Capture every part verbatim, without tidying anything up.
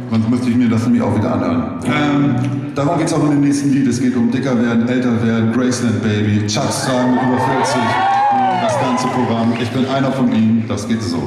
sonst müsste ich mir das nämlich auch wieder anhören. Ähm, darum geht es auch in dem nächsten Lied. Es geht um dicker werden, älter werden, Graceland Baby, Chucks tragen mit über vierzig, das ganze Programm. Ich bin einer von ihnen, das geht so.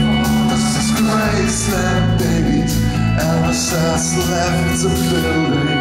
Graceland, baby, Elvis has left the building.